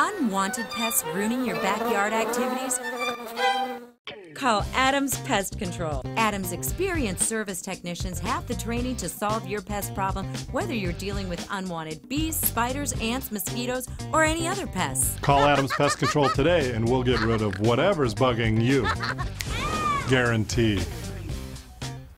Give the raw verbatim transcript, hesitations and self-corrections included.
unwanted pests ruining your backyard activities? Call Adams Pest Control. Adams' experienced service technicians have the training to solve your pest problem, whether you're dealing with unwanted bees, spiders, ants, mosquitoes, or any other pests. Call Adams Pest Control today and we'll get rid of whatever's bugging you. Guaranteed.